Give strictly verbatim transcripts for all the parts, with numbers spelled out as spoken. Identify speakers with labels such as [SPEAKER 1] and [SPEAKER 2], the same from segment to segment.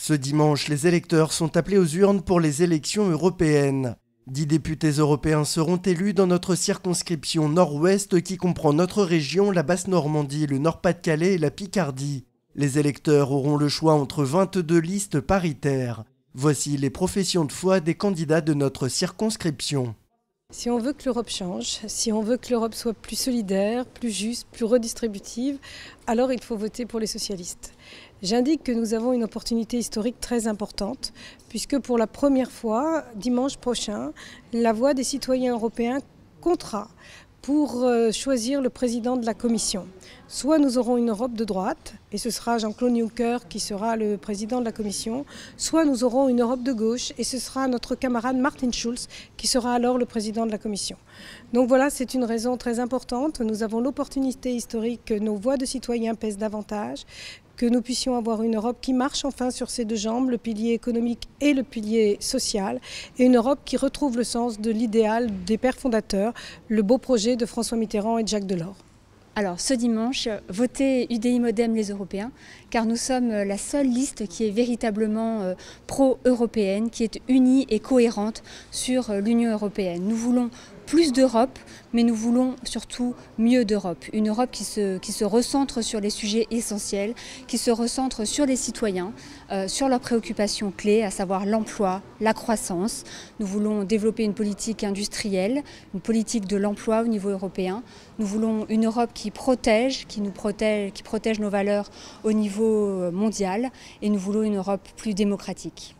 [SPEAKER 1] Ce dimanche, les électeurs sont appelés aux urnes pour les élections européennes. Dix députés européens seront élus dans notre circonscription nord-ouest qui comprend notre région, la Basse-Normandie, le Nord-Pas-de-Calais et la Picardie. Les électeurs auront le choix entre vingt-deux listes paritaires. Voici les professions de foi des candidats de notre circonscription.
[SPEAKER 2] Si on veut que l'Europe change, si on veut que l'Europe soit plus solidaire, plus juste, plus redistributive, alors il faut voter pour les socialistes. J'indique que nous avons une opportunité historique très importante, puisque pour la première fois, dimanche prochain, la voix des citoyens européens comptera pour choisir le président de la Commission. Soit nous aurons une Europe de droite, et ce sera Jean-Claude Juncker qui sera le président de la Commission, soit nous aurons une Europe de gauche, et ce sera notre camarade Martin Schulz qui sera alors le président de la Commission. Donc voilà, c'est une raison très importante. Nous avons l'opportunité historique que nos voix de citoyens pèsent davantage, que nous puissions avoir une Europe qui marche enfin sur ses deux jambes, le pilier économique et le pilier social, et une Europe qui retrouve le sens de l'idéal des pères fondateurs, le beau projet de François Mitterrand et de Jacques Delors.
[SPEAKER 3] Alors ce dimanche, votez U D I Modem les Européens, car nous sommes la seule liste qui est véritablement pro-européenne, qui est unie et cohérente sur l'Union européenne. Nous voulons plus d'Europe, mais nous voulons surtout mieux d'Europe. Une Europe qui se, qui se recentre sur les sujets essentiels, qui se recentre sur les citoyens, euh, sur leurs préoccupations clés, à savoir l'emploi, la croissance. Nous voulons développer une politique industrielle, une politique de l'emploi au niveau européen. Nous voulons une Europe qui protège, qui nous protège, qui protège nos valeurs au niveau mondial, et nous voulons une Europe plus démocratique.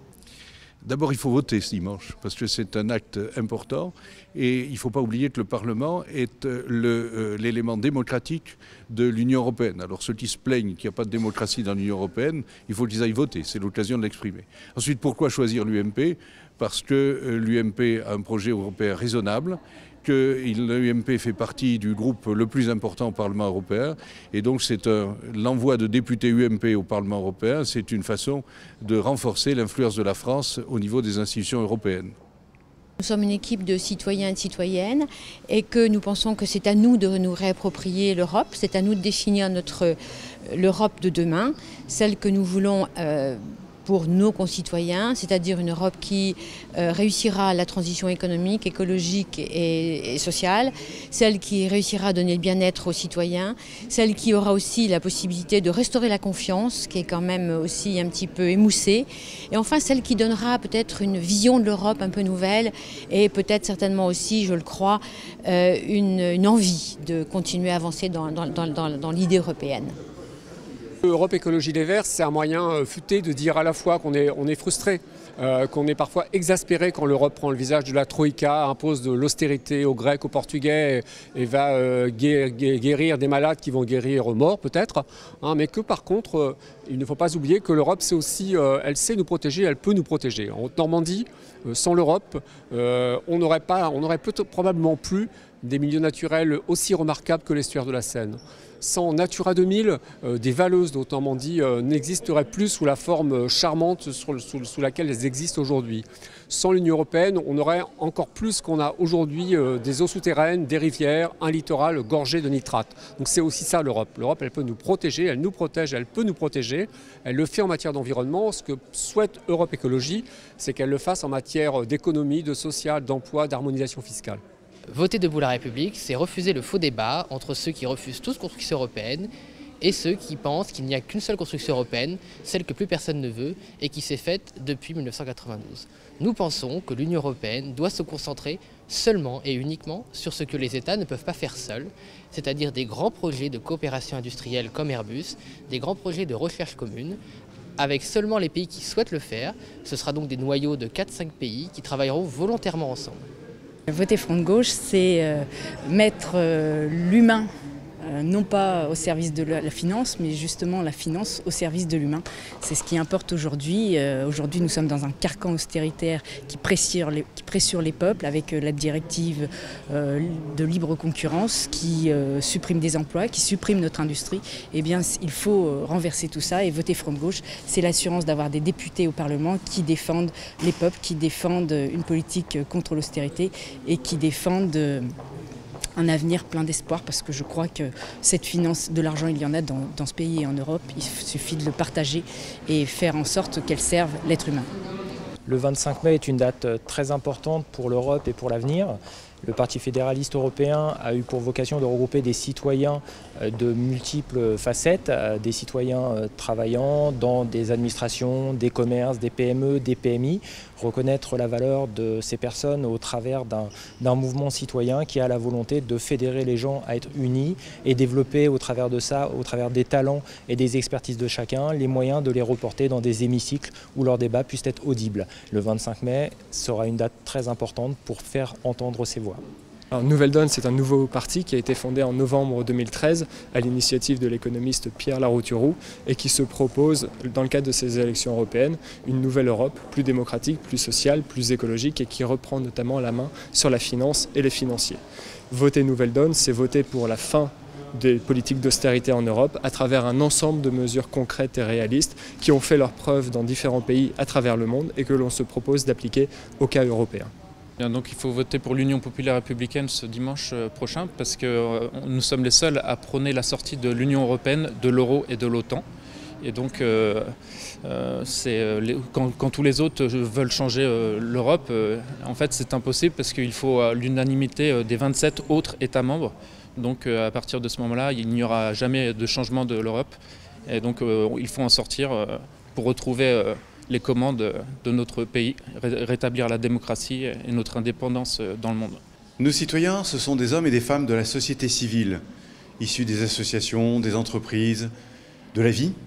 [SPEAKER 4] D'abord, il faut voter ce dimanche, parce que c'est un acte important. Et il ne faut pas oublier que le Parlement est l'élément euh, démocratique de l'Union européenne. Alors ceux qui se plaignent qu'il n'y a pas de démocratie dans l'Union européenne, il faut qu'ils aillent voter, c'est l'occasion de l'exprimer. Ensuite, pourquoi choisir l'U M P? Parce que euh, l'U M P a un projet européen raisonnable, que l'U M P fait partie du groupe le plus important au Parlement européen, et donc c'est l'envoi de députés U M P au Parlement européen, c'est une façon de renforcer l'influence de la France au niveau des institutions européennes.
[SPEAKER 5] Nous sommes une équipe de citoyens et de citoyennes et que nous pensons que c'est à nous de nous réapproprier l'Europe, c'est à nous de définir notre l'Europe de demain, celle que nous voulons euh, pour nos concitoyens, c'est-à-dire une Europe qui euh, réussira la transition économique, écologique et, et sociale, celle qui réussira à donner le bien-être aux citoyens, celle qui aura aussi la possibilité de restaurer la confiance, qui est quand même aussi un petit peu émoussée, et enfin celle qui donnera peut-être une vision de l'Europe un peu nouvelle et peut-être certainement aussi, je le crois, euh, une, une envie de continuer à avancer dans, dans, dans, dans l'idée européenne.
[SPEAKER 6] Europe Écologie Les Verts, c'est un moyen futé de dire à la fois qu'on est, on est frustré, euh, qu'on est parfois exaspéré quand l'Europe prend le visage de la Troïka, impose de l'austérité aux Grecs, aux Portugais et, et va euh, guérir des malades qui vont guérir morts peut-être, hein, mais que par contre, euh, il ne faut pas oublier que l'Europe, c'est aussi, euh, elle sait nous protéger, elle peut nous protéger. En Haute-Normandie, euh, sans l'Europe, euh, on n'aurait pas, on n'aurait probablement plus des milieux naturels aussi remarquables que l'estuaire de la Seine. Sans Natura deux mille, euh, des valleuses de Haute-Normandie euh, n'existeraient plus sous la forme charmante sur, sous, sous laquelle elles existent aujourd'hui. Sans l'Union européenne, on aurait encore plus qu'on a aujourd'hui euh, des eaux souterraines, des rivières, un littoral gorgé de nitrates. Donc c'est aussi ça l'Europe. L'Europe, elle peut nous protéger, elle nous protège, elle peut nous protéger. Elle le fait en matière d'environnement. Ce que souhaite Europe Écologie, c'est qu'elle le fasse en matière d'économie, de social, d'emploi, d'harmonisation fiscale.
[SPEAKER 7] Voter debout la République, c'est refuser le faux débat entre ceux qui refusent toute construction européenne et ceux qui pensent qu'il n'y a qu'une seule construction européenne, celle que plus personne ne veut et qui s'est faite depuis mille neuf cent quatre-vingt-douze. Nous pensons que l'Union européenne doit se concentrer seulement et uniquement sur ce que les États ne peuvent pas faire seuls, c'est-à-dire des grands projets de coopération industrielle comme Airbus, des grands projets de recherche commune, avec seulement les pays qui souhaitent le faire. Ce sera donc des noyaux de quatre à cinq pays qui travailleront volontairement ensemble.
[SPEAKER 8] Voter Front de Gauche, c'est euh, mettre euh, l'humain, euh, non pas au service de la, la finance, mais justement la finance au service de l'humain. C'est ce qui importe aujourd'hui. Euh, aujourd'hui, nous sommes dans un carcan austéritaire qui pressure les, qui pressure les peuples avec euh, la directive euh, de libre concurrence qui euh, supprime des emplois, qui supprime notre industrie. Eh bien, il faut euh, renverser tout ça et voter Front de Gauche. C'est l'assurance d'avoir des députés au Parlement qui défendent les peuples, qui défendent une politique contre l'austérité et qui défendent un avenir plein d'espoir, parce que je crois que cette finance, de l'argent, il y en a dans, dans ce pays et en Europe. Il suffit de le partager et faire en sorte qu'elle serve l'être humain.
[SPEAKER 9] Le vingt-cinq mai est une date très importante pour l'Europe et pour l'avenir. Le Parti fédéraliste européen a eu pour vocation de regrouper des citoyens de multiples facettes, des citoyens travaillant dans des administrations, des commerces, des P M E, des P M I, reconnaître la valeur de ces personnes au travers d'un d'un mouvement citoyen qui a la volonté de fédérer les gens à être unis et développer au travers de ça, au travers des talents et des expertises de chacun, les moyens de les reporter dans des hémicycles où leurs débats puissent être audibles. Le vingt-cinq mai sera une date très importante pour faire entendre ces voix.
[SPEAKER 10] Alors, Nouvelle Donne, c'est un nouveau parti qui a été fondé en novembre deux mille treize à l'initiative de l'économiste Pierre Larouturou et qui se propose, dans le cadre de ces élections européennes, une nouvelle Europe plus démocratique, plus sociale, plus écologique et qui reprend notamment la main sur la finance et les financiers. Voter Nouvelle Donne, c'est voter pour la fin des politiques d'austérité en Europe à travers un ensemble de mesures concrètes et réalistes qui ont fait leurs preuves dans différents pays à travers le monde et que l'on se propose d'appliquer au cas européen.
[SPEAKER 11] Donc il faut voter pour l'Union populaire républicaine ce dimanche prochain parce que nous sommes les seuls à prôner la sortie de l'Union européenne, de l'euro et de l'OTAN. Et donc euh, euh, c'est, les, quand, quand tous les autres veulent changer euh, l'Europe, euh, en fait c'est impossible parce qu'il faut euh, l'unanimité des vingt-sept autres États membres. Donc euh, à partir de ce moment-là, il n'y aura jamais de changement de l'Europe. Et donc euh, il faut en sortir euh, pour retrouver euh, les commandes de notre pays, rétablir la démocratie et notre indépendance dans le monde.
[SPEAKER 12] Nos citoyens, ce sont des hommes et des femmes de la société civile, issus des associations, des entreprises, de la vie,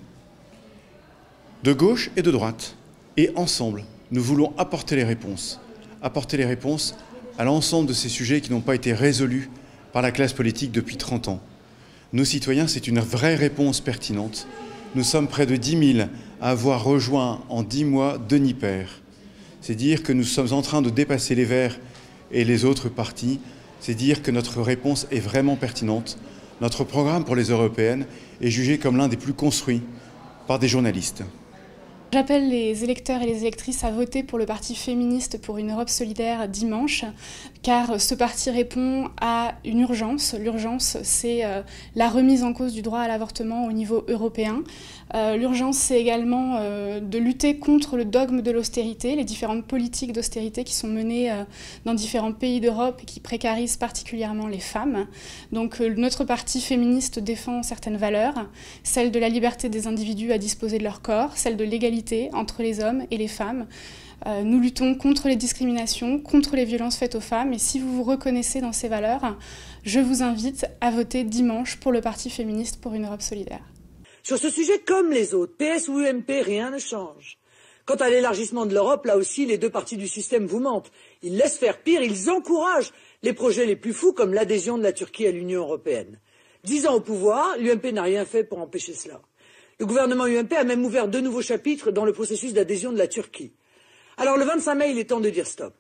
[SPEAKER 12] de gauche et de droite. Et ensemble, nous voulons apporter les réponses, apporter les réponses à l'ensemble de ces sujets qui n'ont pas été résolus par la classe politique depuis trente ans. Nos citoyens, c'est une vraie réponse pertinente. Nous sommes près de dix mille à avoir rejoint en dix mois Denis Père. C'est dire que nous sommes en train de dépasser les Verts et les autres partis. C'est dire que notre réponse est vraiment pertinente. Notre programme pour les européennes est jugé comme l'un des plus construits par des journalistes.
[SPEAKER 13] J'appelle les électeurs et les électrices à voter pour le Parti féministe pour une Europe solidaire dimanche, car ce parti répond à une urgence. L'urgence, c'est euh, la remise en cause du droit à l'avortement au niveau européen. Euh, L'urgence, c'est également euh, de lutter contre le dogme de l'austérité, les différentes politiques d'austérité qui sont menées euh, dans différents pays d'Europe et qui précarisent particulièrement les femmes. Donc euh, notre parti féministe défend certaines valeurs, celle de la liberté des individus à disposer de leur corps, celle de l'égalité entre les hommes et les femmes. Euh, nous luttons contre les discriminations, contre les violences faites aux femmes et si vous vous reconnaissez dans ces valeurs, je vous invite à voter dimanche pour le Parti féministe pour une Europe solidaire.
[SPEAKER 14] Sur ce sujet, comme les autres, P S ou U M P, rien ne change. Quant à l'élargissement de l'Europe, là aussi, les deux partis du système vous mentent. Ils laissent faire pire, ils encouragent les projets les plus fous comme l'adhésion de la Turquie à l'Union européenne. Dix ans au pouvoir, l'U M P n'a rien fait pour empêcher cela. Le gouvernement U M P a même ouvert deux nouveaux chapitres dans le processus d'adhésion de la Turquie. Alors le vingt-cinq mai, il est temps de dire stop.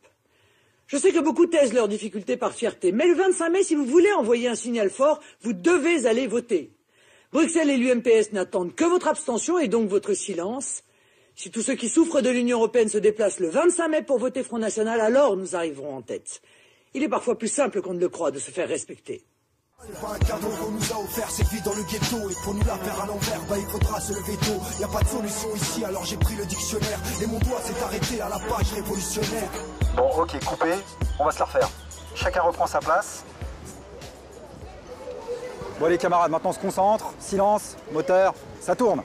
[SPEAKER 14] Je sais que beaucoup taisent leurs difficultés par fierté, mais le vingt-cinq mai, si vous voulez envoyer un signal fort, vous devez aller voter. Bruxelles et l'U M P S n'attendent que votre abstention et donc votre silence. Si tous ceux qui souffrent de l'Union européenne se déplacent le vingt-cinq mai pour voter Front National, alors nous arriverons en tête. Il est parfois plus simple qu'on ne le croit de se faire respecter.
[SPEAKER 15] C'est pas un cadeau qu'on nous a offert, c'est vie dans le ghetto. Et pour nous la faire à l'envers, bah il faudra se lever tôt. Y a pas de solution ici, alors j'ai pris le dictionnaire. Et mon doigt s'est arrêté à la page révolutionnaire.
[SPEAKER 16] Bon, ok, coupé, on va se la refaire. Chacun reprend sa place. Bon les camarades, maintenant on se concentre. Silence, moteur, ça tourne.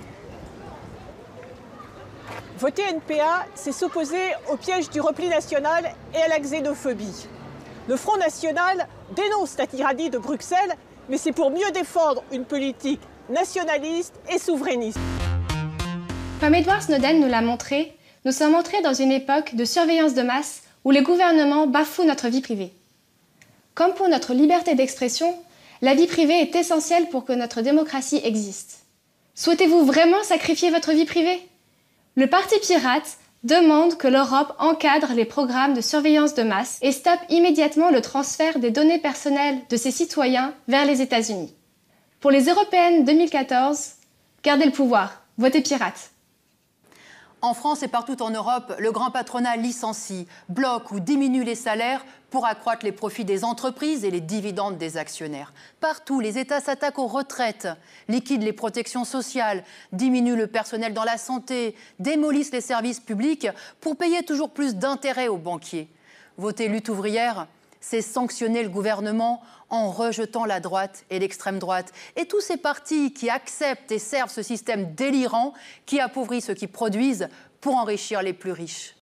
[SPEAKER 17] Voter N P A, c'est s'opposer au piège du repli national et à la xénophobie. Le Front National dénonce la tyrannie de Bruxelles, mais c'est pour mieux défendre une politique nationaliste et souverainiste.
[SPEAKER 18] Comme Edward Snowden nous l'a montré, nous sommes entrés dans une époque de surveillance de masse où les gouvernements bafouent notre vie privée. Comme pour notre liberté d'expression, la vie privée est essentielle pour que notre démocratie existe. Souhaitez-vous vraiment sacrifier votre vie privée ? Le Parti pirate demande que l'Europe encadre les programmes de surveillance de masse et stoppe immédiatement le transfert des données personnelles de ses citoyens vers les États-Unis. Pour les européennes deux mille quatorze, gardez le pouvoir, votez pirate.
[SPEAKER 19] En France et partout en Europe, le grand patronat licencie, bloque ou diminue les salaires pour accroître les profits des entreprises et les dividendes des actionnaires. Partout, les États s'attaquent aux retraites, liquident les protections sociales, diminuent le personnel dans la santé, démolissent les services publics pour payer toujours plus d'intérêts aux banquiers. Voter lutte ouvrière, c'est sanctionner le gouvernement en rejetant la droite et l'extrême droite. Et tous ces partis qui acceptent et servent ce système délirant qui appauvrit ceux qui produisent pour enrichir les plus riches.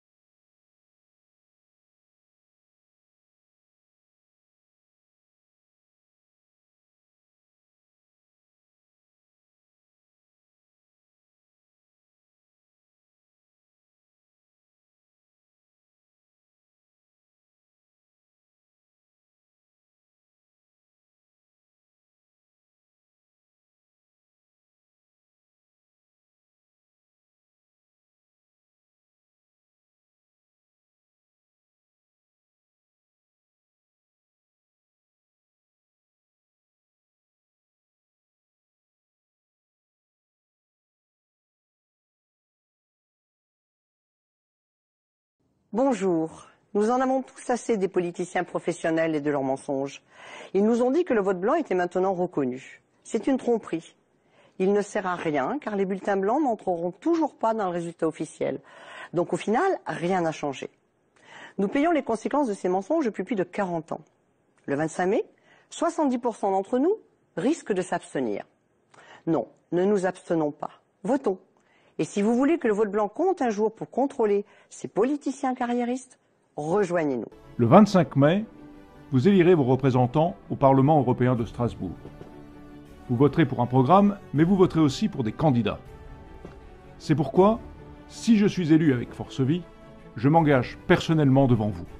[SPEAKER 20] Bonjour. Nous en avons tous assez des politiciens professionnels et de leurs mensonges. Ils nous ont dit que le vote blanc était maintenant reconnu. C'est une tromperie. Il ne sert à rien car les bulletins blancs n'entreront toujours pas dans le résultat officiel. Donc au final, rien n'a changé. Nous payons les conséquences de ces mensonges depuis plus de quarante ans. Le vingt-cinq mai, soixante-dix pour cent d'entre nous risquent de s'abstenir. Non, ne nous abstenons pas. Votons. Et si vous voulez que le vote blanc compte un jour pour contrôler ces politiciens carriéristes, rejoignez-nous.
[SPEAKER 21] Le vingt-cinq mai, vous élirez vos représentants au Parlement européen de Strasbourg. Vous voterez pour un programme, mais vous voterez aussi pour des candidats. C'est pourquoi, si je suis élu avec Force Vie, je m'engage personnellement devant vous.